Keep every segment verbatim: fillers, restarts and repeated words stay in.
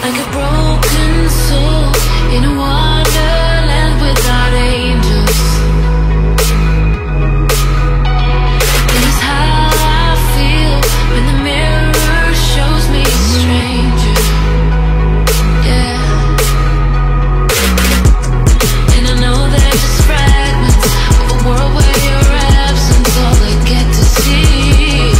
like a broken soul in a wonderland without angels. This is how I feel when the mirror shows me a stranger. Yeah. And I know they're just fragments of a world where your absence all I get to see.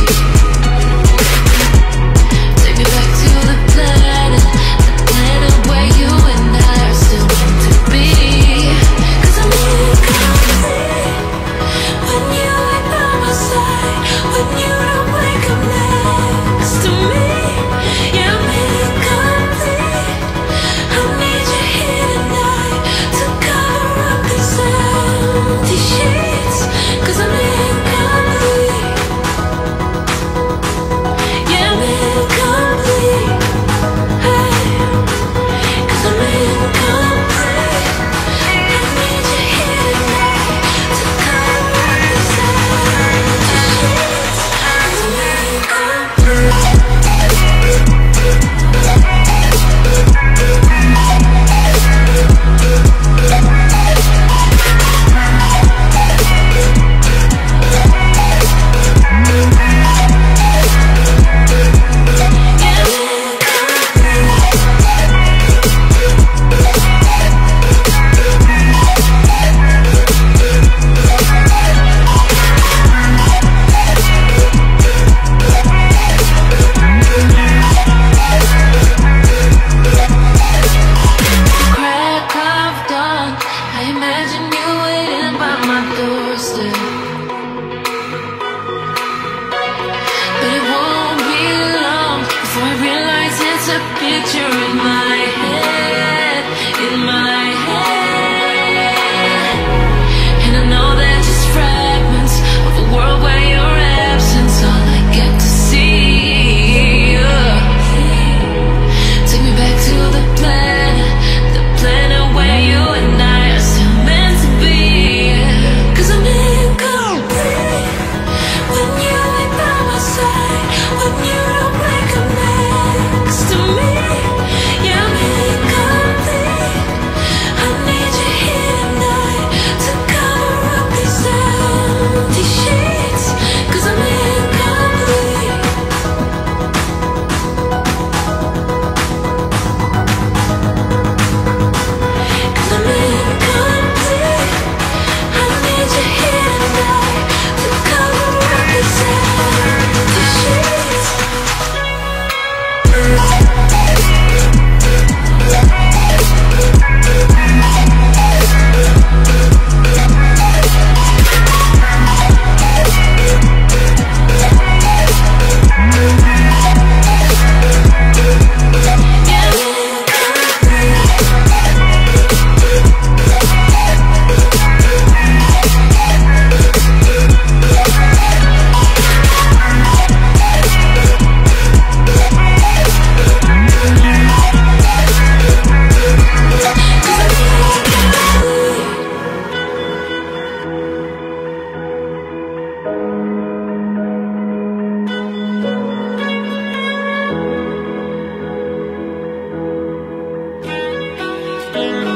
Take me back to the planet, the planet where you and I are still meant to be. 'Cause I'm incomplete when you ain't by my side, when you don't wake up next to me. Yeah, I'm incomplete. I need you here tonight to cover up these empty sheets. 'Cause I'm incomplete. Yeah, I'm incomplete. Hey, 'cause I'm incomplete. I need you here tonight to cover up these empty sheets. 'Cause I'm incomplete. Crack of dawn, I imagine you waiting by my doorstep. But it won't be long before I realize it's a picture in my head, in my head. And I know they're just fragments of a world where your absence all I get to see. Yeah. Take me back to the planet, the planet where you and I are still meant to be. 'Cause I'm incomplete when you ain't by my side, when you don't wake up next to me. Yeah, I'm incomplete. I need you here tonight to cover up these empty sheets. 'Cause I'm incomplete. 'Cause I'm incomplete. I need you here tonight to cover up these empty sheets. Thank you.